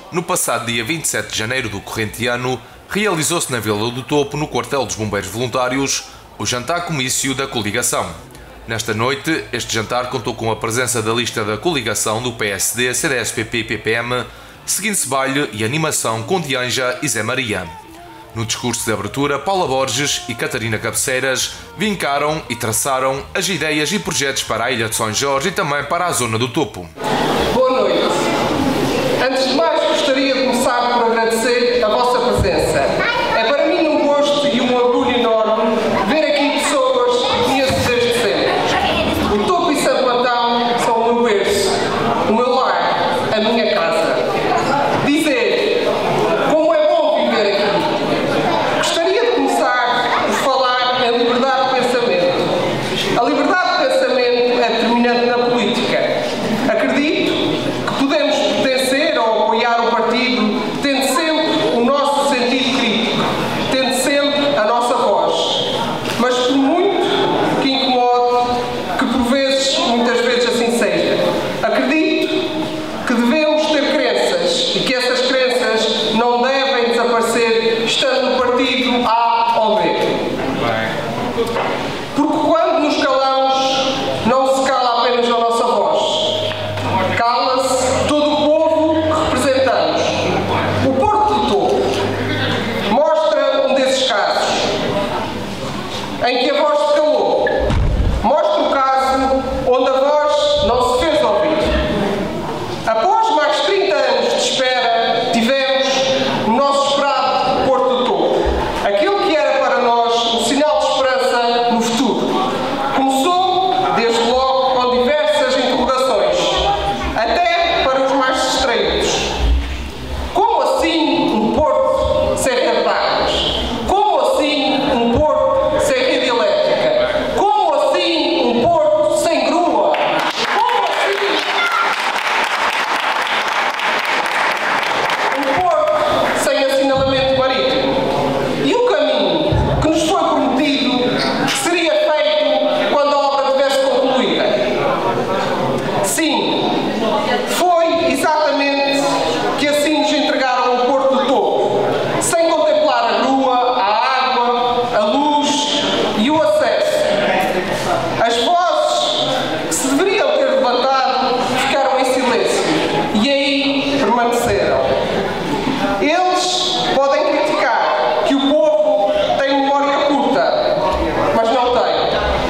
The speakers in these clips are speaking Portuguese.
No passado dia 27 de janeiro do corrente ano, realizou-se na Vila do Topo, no quartel dos Bombeiros Voluntários, o jantar-comício da coligação. Nesta noite, este jantar contou com a presença da lista da coligação do PSD, CDS-PP e PPM, seguindo-se baile e animação com Dianja e Zé Maria. No discurso de abertura, Paula Borges e Catarina Cabeceiras vincaram e traçaram as ideias e projetos para a Ilha de São Jorge e também para a zona do Topo. Boa noite. Antes de mais, gostaria de começar por agradecer a vossa presença. É para mim um gosto e um orgulho enorme ver aqui pessoas que conheço desde sempre. O Topo e Santo Antão são o meu berço, o meu lar, a minha casa. Dizer como é bom viver aqui. Gostaria de começar por falar em liberdade de pensamento. A liberdade de pensamento é determinante na política. Acredito que podemos pertencer ou apoiar o partido tendo sempre o nosso sentido crítico, tendo sempre a nossa voz. Mas por muito que incomode, que por vezes, muitas vezes assim seja, acredito que devemos ter crenças e que essas crenças não devem desaparecer estando no partido A ou B. Porque quando nos calamos, não se cala apenas a nossa voz. Cala-se todo o povo que representamos. O Porto do Topo mostra um desses casos, em que a voz se calou. Mostra o caso onde a voz não se fez ouvir. Após mais de 30 anos de espera, tivemos o nosso esperado Porto do Topo. Aquilo que era para nós um sinal de esperança no futuro. Começou, desde logo, com diversas interrogações, até para os mais distraídos. Como assim um porto sem rede de águas? Como assim um porto sem rede elétrica? Como assim um porto sem grua? Como assim um porto sem assinalamento marítimo? E o caminho que nos foi prometido que seria feito quando a obra estivesse concluída? Sim, foi exatamente que assim nos entregaram o Porto do Topo, sem contemplar a grua, a água, a luz e o acesso. As vozes que se deveriam ter levantado ficaram em silêncio e aí permaneceram. Eles podem criticar que o povo tem memória curta, mas não tem.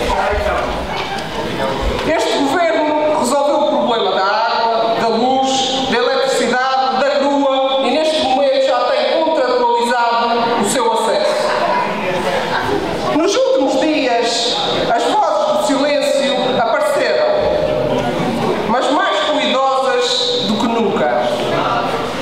Este governo resolveu o problema da água, da luz, da eletricidade, da grua e neste momento já tem contratualizado o seu acesso. Nos últimos dias, as vozes do silêncio apareceram, mas mais ruidosas do que nunca.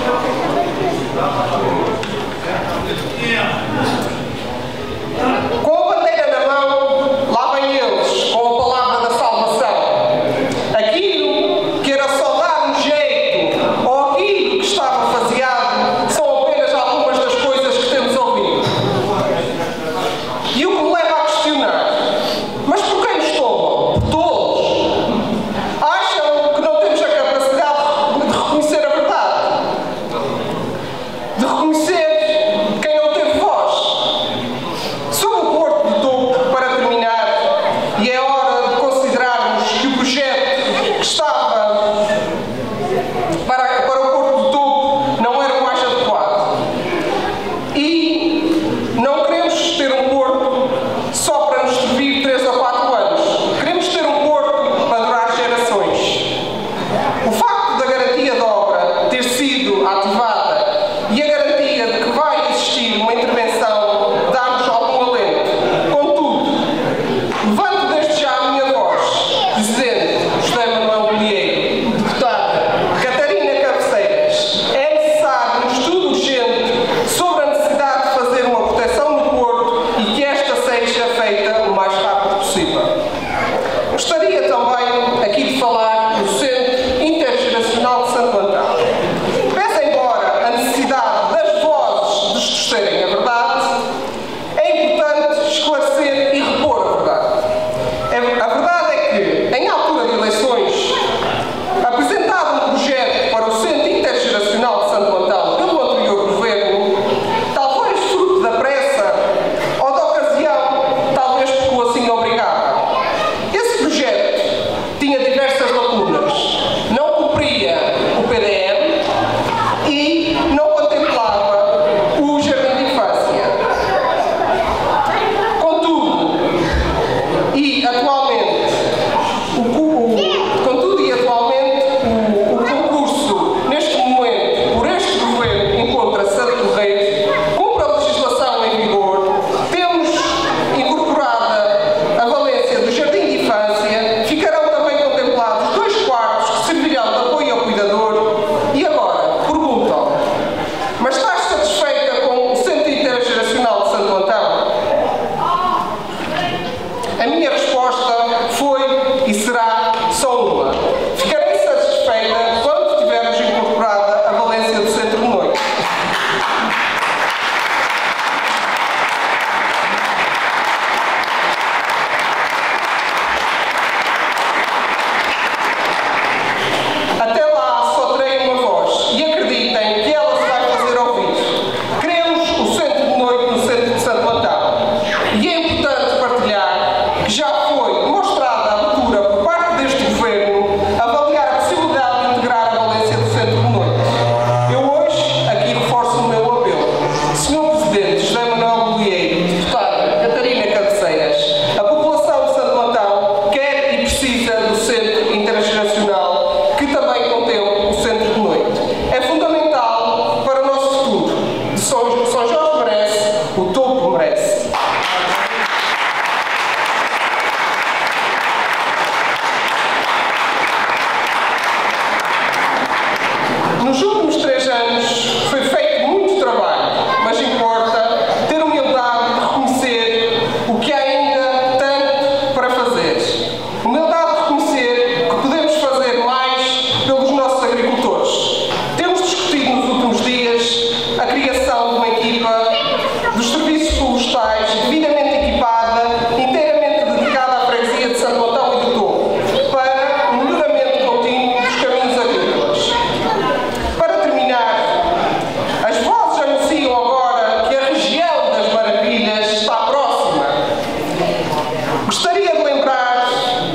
Nos últimos 3 anos foi feito muito trabalho, mas importa ter humildade de reconhecer o que há ainda tanto para fazer. Humildade de reconhecer que podemos fazer mais pelos nossos agricultores. Temos discutido nos últimos dias a criação de uma equipa dos serviços florestais devidamente equipada, inteiramente dedicada à freguesia de Santo Antão e do Topo, para o melhoramento contínuo dos caminhos agrícolas. Para terminar, as vozes anunciam agora que a região das Maravilhas está próxima. Gostaria de lembrar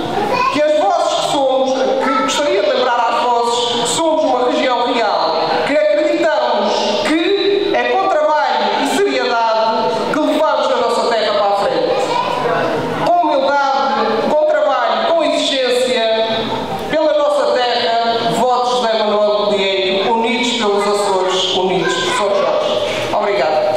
às vozes que somos uma região real, que acreditamos que é com trabalho e seriedade que levamos a nossa terra para a frente. Com humildade, com trabalho, com exigência, pela nossa terra, votos de Manuel Bolieiro, unidos pelos Açores, unidos por São Jorge. Obrigada.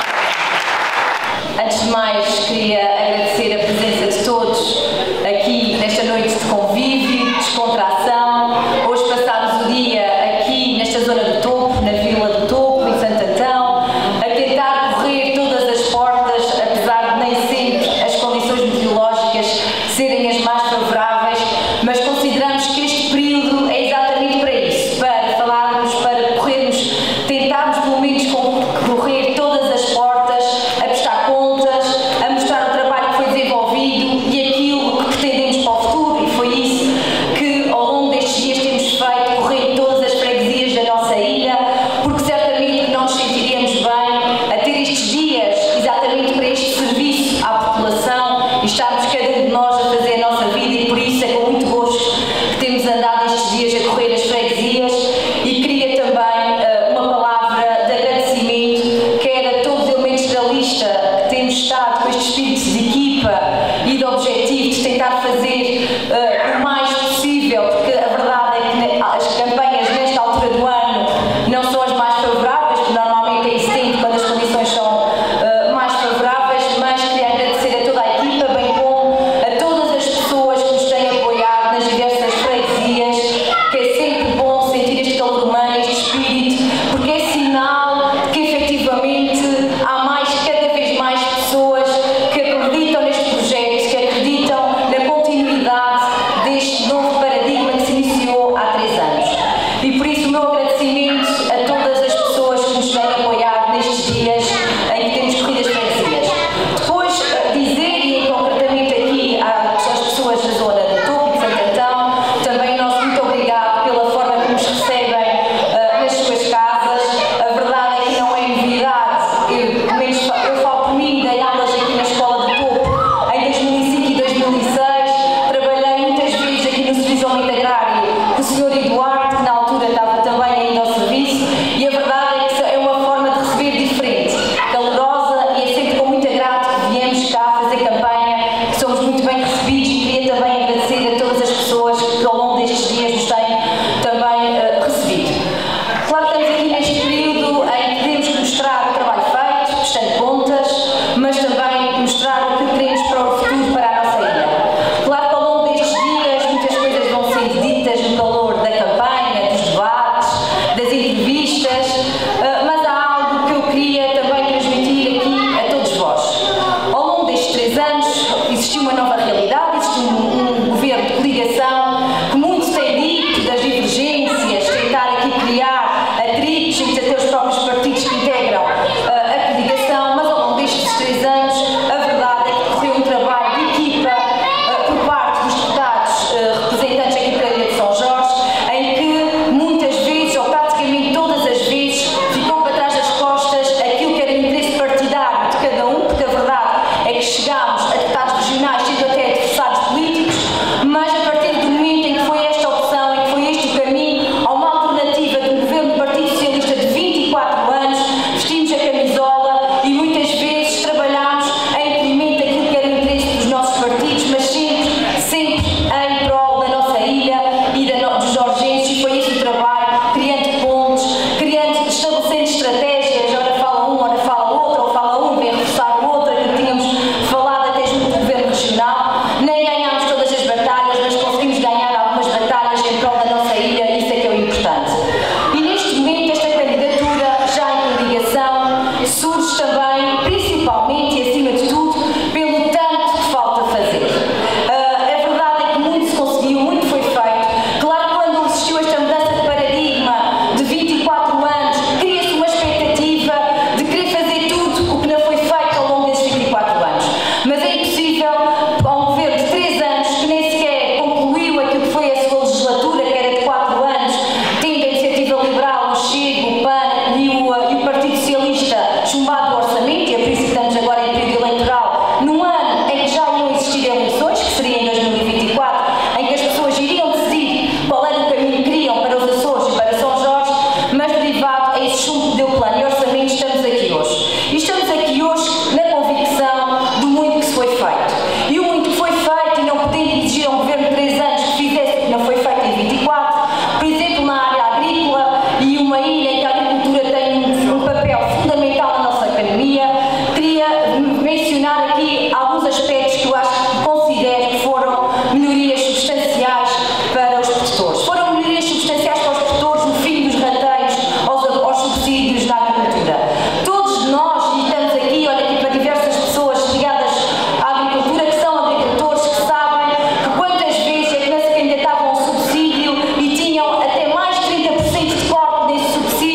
Antes de mais, queria agradecer a presença de todos aqui nesta noite de convívio, descontração. Hoje passámos o dia aqui nesta zona do Topo, na Vila do Topo, em Santo Antão, a tentar correr todas as portas, apesar de nem sempre as condições meteorológicas serem as mais favoráveis, mas consideramos que este período é exatamente para isso, para falarmos, para corrermos, tentarmos pelo menos correr todas as portas, a prestar contas, a mostrar o trabalho que foi desenvolvido e aquilo que pretendemos para o futuro, e foi isso que ao longo destes dias temos feito, correr todas as freguesias da nossa ilha, porque certamente que não nos sentiríamos bem a ter estes dias exatamente para este serviço à população e estarmos cada um de nós a fazer a nossa vida, e por isso é com muito gosto que temos andado estes dias a correr as freguesias. E queria também uma palavra de agradecimento, quer a todos os elementos da lista que temos estado com este espírito de equipa e de objetivo de tentar fazer o mais possível, porque a verdade é que as campanhas nesta altura do ano não são as mais favoráveis, porque normalmente é em setembro quando as condições são mais favoráveis, mas queria agradecer a toda a equipa, bem como a todas as pessoas que nos têm apoiado nas diversas freguesias, que é sempre bom sentir este calor humano, este espírito, porque é sinal de que efetivamente há cada vez mais pessoas que acreditam neste projeto, que acreditam na continuidade deste novo paradigma que se iniciou há 3 anos. E por isso o meu agradecimento a todas as pessoas que nos têm apoiado nestes dias em que temos corrido as freguesias. Depois, dizer, e concretamente aqui às pessoas da zona do Topo e de Santo Antão, também nosso muito obrigado pela forma como nos recebem nas suas casas. A verdade é que não é novidade, pelo menos eu falo por mim, dei aulas aqui na Escola do Topo em 2005 e 2006, trabalhei muitas vezes aqui no Serviço Alimento Agrário com o Sr. Eduardo, que na altura estava também ainda ao serviço, e a verdade é que é uma forma de receber diferente, calorosa, e é sempre com muito agrado que viemos cá fazer campanha, que somos muito bem recebidos, e queria também agradecer a todas as pessoas que ao longo destes dias nos têm também recebido. Claro que estamos aqui neste período em que queremos mostrar o trabalho feito, prestando contas, mas também mostrar o que queremos para o futuro, para a nossa ilha. Claro que ao longo destes dias muitas coisas vão sendo ditas no calor da campanha, dos debates, das entrevistas, mas há algo que eu queria também transmitir aqui a todos vós. Ao longo destes 3 anos existiu uma nova realidade, existiu um governo de coligação que muito tem dito das divergências, tentar aqui criar atritos entre uma ilha em que a agricultura tem um papel fundamental na nossa economia, queria mencionar aqui alguns aspectos que eu acho que considero que foram melhorias substanciais para os produtores. Foram melhorias substanciais para os produtores no fim dos rateios aos subsídios da agricultura. Todos nós, e estamos aqui, olha aqui para diversas pessoas ligadas à agricultura, que são agricultores, que sabem que quantas vezes é que nem se candidatavam ao subsídio e tinham até mais de 30% de corte desse subsídio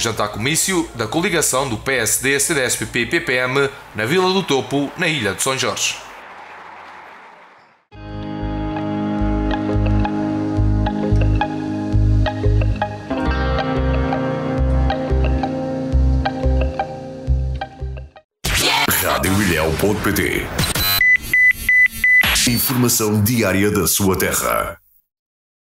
jantar-comício da coligação do PSD, CDS-PP e PPM na Vila do Topo, na Ilha de São Jorge. RadioIlhéu.pt. Informação diária da sua terra.